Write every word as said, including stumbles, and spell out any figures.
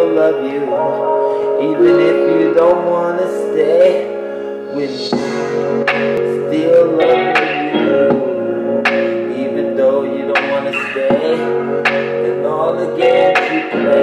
still love you, even if you don't wanna stay with me. Still love you, even though you don't wanna stay. And all the games you play.